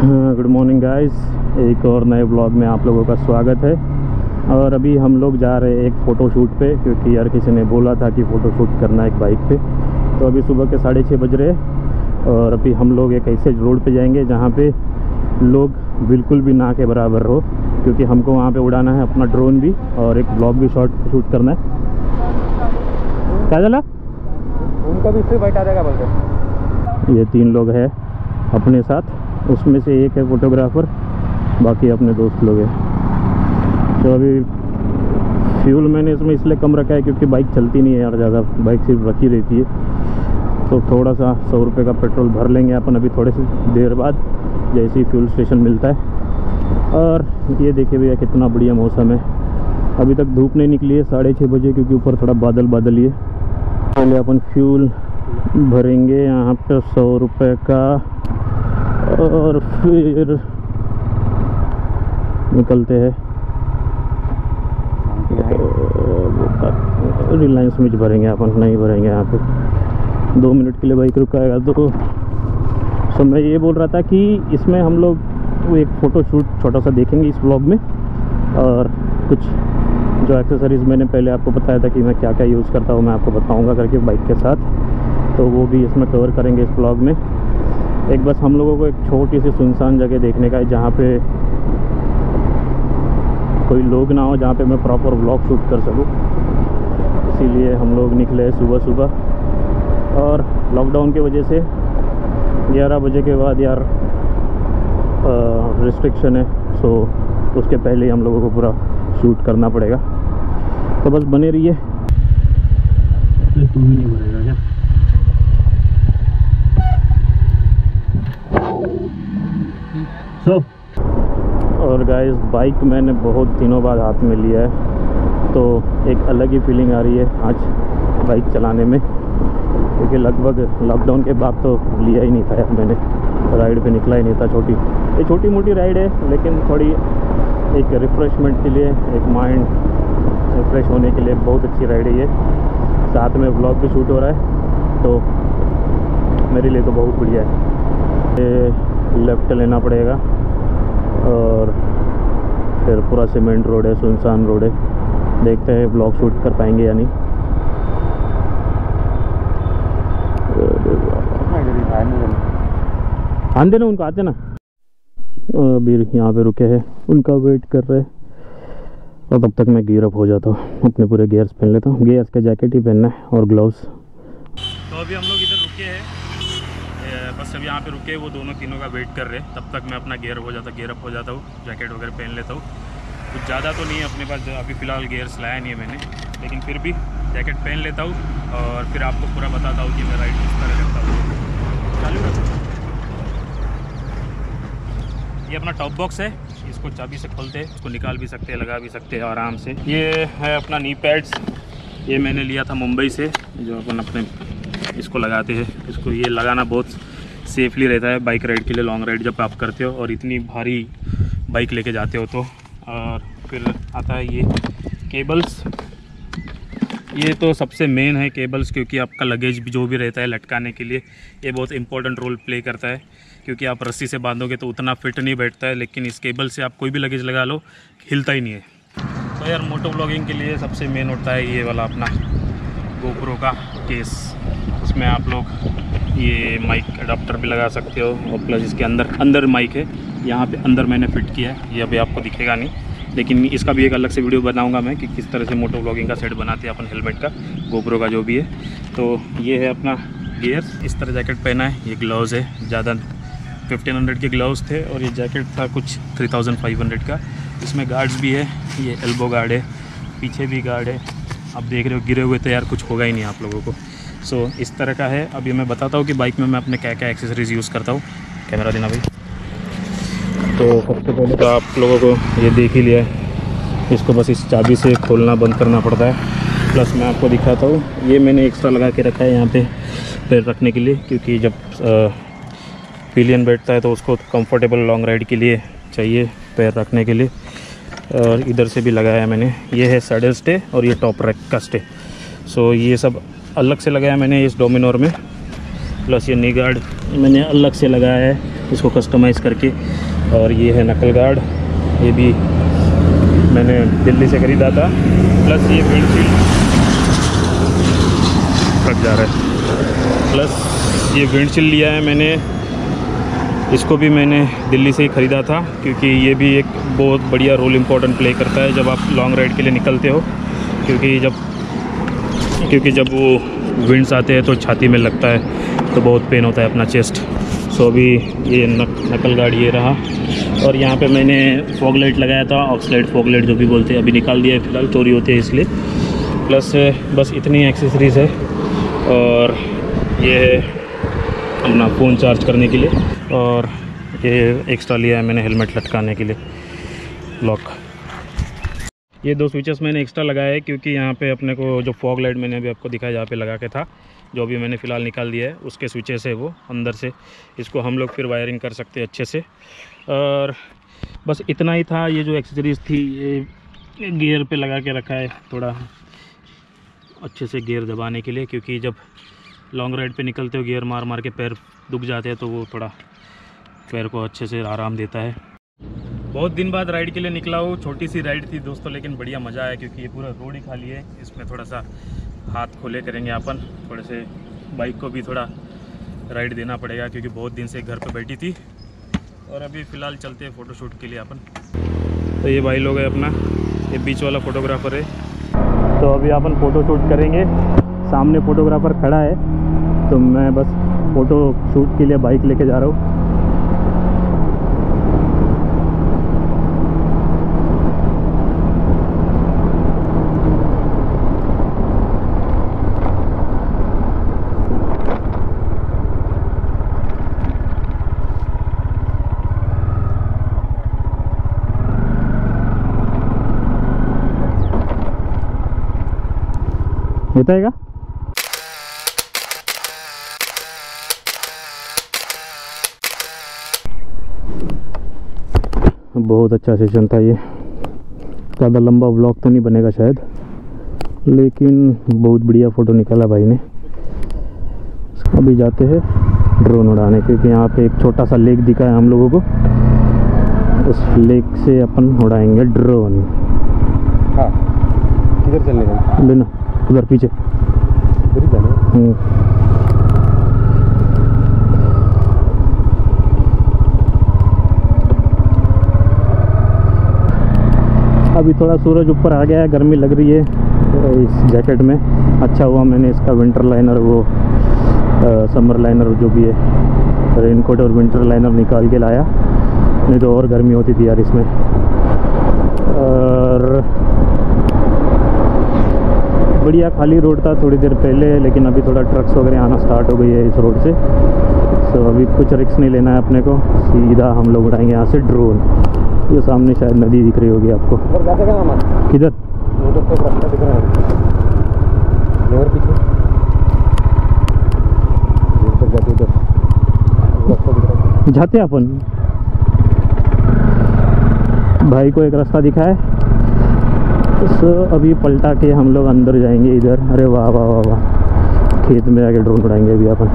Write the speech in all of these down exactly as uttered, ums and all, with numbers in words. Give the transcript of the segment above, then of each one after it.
Good morning guys, एक और नए ब्लॉग में आप लोगों का स्वागत है। और अभी हम लोग जा रहे हैं एक फ़ोटो शूट पे, क्योंकि यार किसी ने बोला था कि फ़ोटो शूट करना है एक बाइक पे। तो अभी सुबह के साढ़े छः बज रहे हैं और अभी हम लोग एक ऐसे रोड पे जाएंगे जहाँ पे लोग बिल्कुल भी ना के बराबर हो, क्योंकि हमको वहाँ पे उड़ाना है अपना ड्रोन भी और एक ब्लॉग भी शॉट शूट करना है। क्या चला उनका भी सिर्फ बैठा रहेगा बोलते। ये तीन लोग हैं अपने साथ, उसमें से एक है फोटोग्राफर, बाकी अपने दोस्त लोग हैं। तो अभी फ्यूल मैंने इसमें इसलिए कम रखा है क्योंकि बाइक चलती नहीं है यार ज़्यादा, बाइक सिर्फ रखी रहती है। तो थोड़ा सा सौ रुपये का पेट्रोल भर लेंगे अपन अभी थोड़े से देर बाद, जैसे ही फ्यूल स्टेशन मिलता है। और ये देखिए भैया कितना बढ़िया मौसम है, अभी तक धूप नहीं निकली है साढ़े छः बजे, क्योंकि ऊपर थोड़ा बादल बादल ही है। पहले अपन फ्यूल भरेंगे यहाँ पे सौ रुपये का और फिर निकलते हैं। रिलायंस में भरेंगे अपन, नहीं भरेंगे यहाँ पे, दो मिनट के लिए बाइक रुकाएगा। तो सो मैं ये बोल रहा था कि इसमें हम लोग एक फ़ोटो शूट छोटा सा देखेंगे इस व्लॉग में, और कुछ जो एक्सेसरीज़ मैंने पहले आपको बताया था कि मैं क्या क्या यूज़ करता हूँ मैं आपको बताऊँगा करके बाइक के साथ, तो वो भी इसमें कवर करेंगे इस व्लॉग में। एक बस हम लोगों को एक छोटी सी सुनसान जगह देखने का है जहाँ पे कोई लोग ना हो, जहाँ पे मैं प्रॉपर व्लॉग शूट कर सकूँ, इसीलिए हम लोग निकले सुबह सुबह। और लॉकडाउन की वजह से ग्यारह बजे के बाद यार रिस्ट्रिक्शन है, सो उसके पहले ही हम लोगों को पूरा शूट करना पड़ेगा। तो बस बने रहिए। तू ही नहीं बनेगा क्या? सो so, और गाइस बाइक मैंने बहुत दिनों बाद हाथ में लिया है, तो एक अलग ही फीलिंग आ रही है आज बाइक चलाने में, क्योंकि लगभग लॉकडाउन के बाद तो लिया ही नहीं था यार मैंने, राइड पे निकला ही नहीं था। छोटी ये छोटी मोटी राइड है, लेकिन थोड़ी एक रिफ़्रेशमेंट के लिए, एक माइंड रिफ़्रेश होने के लिए बहुत अच्छी राइड है ये। साथ में व्लॉग भी शूट हो रहा है, तो मेरे लिए तो बहुत बढ़िया है। ये लेफ़्ट लेना पड़ेगा और फिर पूरा सीमेंट रोड है, सुनसान रोड है, देखते हैं ब्लॉग शूट कर पाएंगे या नहीं। आंदे ना उनको, आते ना। अभी यहाँ पे रुके हैं, उनका वेट कर रहे हैं, और तब तक मैं गियर अप हो जाता हूँ, अपने पूरे गियर्स पहन लेता हूँ। गियर्स का जैकेट ही पहनना है और ग्लव्स। तो अभी हम लोग इधर रुके हैं, बस अब यहाँ पे रुके, वो दोनों तीनों का वेट कर रहे हैं। तब तक मैं अपना गियर हो जाता गियर अप हो जाता हूँ, जैकेट वगैरह पहन लेता हूँ। कुछ ज़्यादा तो नहीं है अपने पास, अभी फ़िलहाल गियर्स लाया नहीं है मैंने, लेकिन फिर भी जैकेट पहन लेता हूँ और फिर आपको पूरा बताता हूँ कि मैं राइड किस तरह करता हूँ। चालू रखो। ये अपना टॉप बॉक्स है, इसको चाबी से खोलते हैं, इसको निकाल भी सकते हैं, लगा भी सकते हैं आराम से। ये है अपना नी पैड्स, ये मैंने लिया था मुंबई से, जो अपन अपने इसको लगाते हैं। इसको ये लगाना बहुत सेफली रहता है बाइक राइड के लिए, लॉन्ग राइड जब आप करते हो और इतनी भारी बाइक लेके जाते हो तो। और फिर आता है ये केबल्स, ये तो सबसे मेन है केबल्स, क्योंकि आपका लगेज भी जो भी रहता है लटकाने के लिए ये बहुत इंपॉर्टेंट रोल प्ले करता है, क्योंकि आप रस्सी से बांधोगे तो उतना फिट नहीं बैठता है, लेकिन इस केबल से आप कोई भी लगेज लगा लो हिलता ही नहीं है। तो यार मोटो ब्लॉगिंग के लिए सबसे मेन होता है ये वाला अपना गोप्रो का केस, इसमें आप लोग ये माइक अडाप्टर भी लगा सकते हो, और प्लस इसके अंदर अंदर माइक है, यहाँ पे अंदर मैंने फिट किया है, ये अभी आपको दिखेगा नहीं, लेकिन इसका भी एक अलग से वीडियो बनाऊंगा मैं कि किस तरह से मोटो ब्लॉगिंग का सेट बनाते हैं अपन हेलमेट का, गोप्रो का जो भी है। तो ये है अपना गियर्स, इस तरह जैकेट पहना है, ये ग्लव्स है, ज़्यादा फिफ्टीन हंड्रेड के ग्लव्स थे और ये जैकेट था कुछ थ्री थाउजेंड फाइव हंड्रेड का। इसमें गार्ड्स भी है, ये एल्बो गार्ड है, पीछे भी गार्ड है। अब देख रहे हो गिरे हुए तो यार कुछ होगा ही नहीं आप लोगों को। सो so, इस तरह का है। अभी मैं बताता हूँ कि बाइक में मैं अपने क्या क्या एक्सेसरीज़ यूज़ करता हूँ। कैमरा देना भाई। तो सबसे पहले तो आप लोगों को ये देख ही लिया है, इसको बस इस चाबी से खोलना बंद करना पड़ता है। प्लस मैं आपको दिखाता हूँ, ये मैंने एक्स्ट्रा लगा के रखा है यहाँ पे पैर रखने के लिए, क्योंकि जब पिलियन बैठता है तो उसको कंफर्टेबल लॉन्ग राइड के लिए चाहिए पैर रखने के लिए। और इधर से भी लगाया मैंने, ये है सैडल स्टे और ये टॉप रैक का स्टे। सो ये सब अलग से लगाया मैंने इस डोमिनोर में। प्लस ये नी गार्ड मैंने अलग से लगाया है। इसको कस्टमाइज़ करके। और ये है नकल गार्ड, ये भी मैंने दिल्ली से ख़रीदा था। प्लस ये विंडशील्ड कट जा रहा है। प्लस ये विंडशील्ड लिया है मैंने, इसको भी मैंने दिल्ली से ही ख़रीदा था, क्योंकि ये भी एक बहुत बढ़िया रोल इम्पोर्टेंट प्ले करता है जब आप लॉन्ग राइड के लिए निकलते हो। क्योंकि जब क्योंकि जब वो विंड्स आते हैं तो छाती में लगता है तो बहुत पेन होता है अपना चेस्ट। सो अभी ये नक, नकल गार्ड ये रहा। और यहाँ पे मैंने फॉग लाइट लगाया था, ऑक्सलाइट फॉग लाइट जो भी बोलते हैं, अभी निकाल दिया है फ़िलहाल, चोरी होती है इसलिए। प्लस बस इतनी एक्सेसरीज़ है। और ये है अपना फ़ोन चार्ज करने के लिए। और ये एक्स्ट्रा लिया है मैंने हेलमेट लटकाने के लिए, लॉक। ये दो स्विचेस मैंने एक्स्ट्रा लगाया है क्योंकि यहाँ पे अपने को जो फॉग लाइट मैंने अभी आपको दिखाया जहाँ पे लगा के था, जो अभी मैंने फ़िलहाल निकाल दिया है, उसके स्विचेस है वो अंदर से। इसको हम लोग फिर वायरिंग कर सकते हैं अच्छे से। और बस इतना ही था। ये जो एक्सेसरीज़ थी ये गियर पे लगा के रखा है थोड़ा अच्छे से गियर दबाने के लिए, क्योंकि जब लॉन्ग राइड पे निकलते हो गियर मार मार के पैर दुख जाते हैं तो वो थोड़ा पैर को अच्छे से आराम देता है। बहुत दिन बाद राइड के लिए निकला हूँ। छोटी सी राइड थी दोस्तों, लेकिन बढ़िया मज़ा आया क्योंकि ये पूरा रोड ही खाली है। इसमें थोड़ा सा हाथ खोले करेंगे अपन, थोड़े से बाइक को भी थोड़ा राइड देना पड़ेगा क्योंकि बहुत दिन से घर पे बैठी थी। और अभी फ़िलहाल चलते हैं फ़ोटोशूट के लिए अपन। तो ये भाई लोग है अपना, ये बीच वाला फ़ोटोग्राफ़र है। तो अभी अपन फ़ोटोशूट करेंगे। सामने फ़ोटोग्राफ़र खड़ा है तो मैं बस फ़ोटो शूट के लिए बाइक लेके जा रहा हूँ। बताएगा बहुत अच्छा सेशन था ये। ज़्यादा लंबा व्लॉग तो नहीं बनेगा शायद, लेकिन बहुत बढ़िया फ़ोटो निकाला भाई ने। अभी जाते हैं ड्रोन उड़ाने, क्योंकि यहाँ पे एक छोटा सा लेक दिखा है हम लोगों को। उस लेक से अपन उड़ाएंगे ड्रोन। हाँ, किधर चलने का? लेना उधर पीछे। अभी थोड़ा सूरज ऊपर आ गया है, गर्मी लग रही है इस जैकेट में। अच्छा हुआ मैंने इसका विंटर लाइनर, वो आ, समर लाइनर जो भी है, रेनकोट और विंटर लाइनर निकाल के लाया, नहीं तो और गर्मी होती थी यार इसमें। और बढ़िया खाली रोड था थोड़ी देर पहले, लेकिन अभी थोड़ा ट्रक्स वगैरह आना स्टार्ट हो गई है इस रोड से। सो अभी कुछ रिस्क नहीं लेना है अपने को, सीधा हम लोग उड़ाएंगे यहाँ से ड्रोन। ये सामने शायद नदी दिख रही होगी आपको। किधर? रास्ता दिख रहा है और पीछे जाते जाते अपन भाई को एक रास्ता दिखा है। सो अभी पलटा के हम लोग अंदर जाएंगे इधर। अरे वाह वाह वाह वाह, खेत में जाके ड्रोन उड़ाएंगे अभी अपन।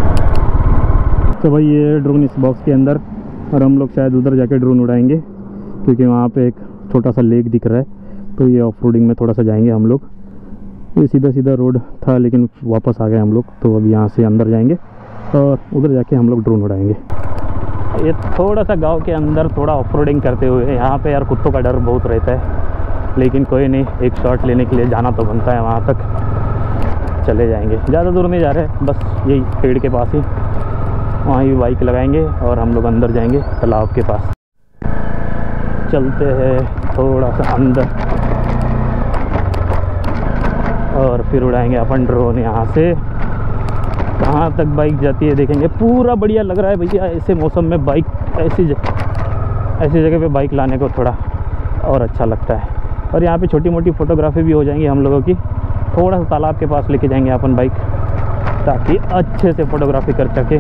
तो भाई ये ड्रोन इस बॉक्स के अंदर, और हम लोग शायद उधर जाके ड्रोन उड़ाएंगे क्योंकि वहाँ पे एक छोटा सा लेक दिख रहा है। तो ये ऑफ रोडिंग में थोड़ा सा जाएंगे हम लोग। ये सीधा सीधा रोड था लेकिन वापस आ गए हम लोग, तो अभी यहाँ से अंदर जाएंगे और उधर जाके हम लोग ड्रोन उड़ाएंगे। ये थोड़ा सा गाँव के अंदर थोड़ा ऑफ रोडिंग करते हुए, यहाँ पर यार कुत्तों का डर बहुत रहता है, लेकिन कोई नहीं, एक शॉट लेने के लिए जाना तो बनता है। वहाँ तक चले जाएंगे, ज़्यादा दूर नहीं जा रहे, बस यही पेड़ के पास ही, वहाँ ही बाइक लगाएंगे और हम लोग अंदर जाएंगे तालाब के पास। चलते हैं थोड़ा सा अंदर और फिर उड़ाएंगे अपन ड्रोन यहाँ से। कहाँ तक बाइक जाती है देखेंगे। पूरा बढ़िया लग रहा है भैया ऐसे मौसम में बाइक, ऐसी जगह ऐसी जगह पे बाइक लाने को थोड़ा और अच्छा लगता है। और यहाँ पे छोटी मोटी फ़ोटोग्राफी भी हो जाएंगी हम लोगों की। थोड़ा सा तालाब के पास लेके जाएंगे अपन बाइक, ताकि अच्छे से फ़ोटोग्राफी कर सके।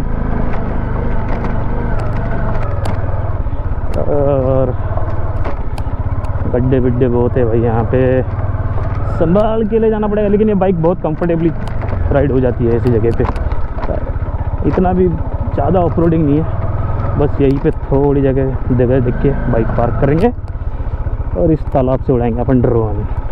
और गड्ढे बिड्ढे बहुत है भाई यहाँ पे, संभाल के ले जाना पड़ेगा, लेकिन ये बाइक बहुत कंफर्टेबली राइड हो जाती है ऐसी जगह पे। इतना भी ज़्यादा ऑफ रोडिंग नहीं है, बस यहीं पे थोड़ी जगह जगह देख के बाइक पार्क करेंगे और इस तालाब से उड़ाएंगे अपन ड्रोन।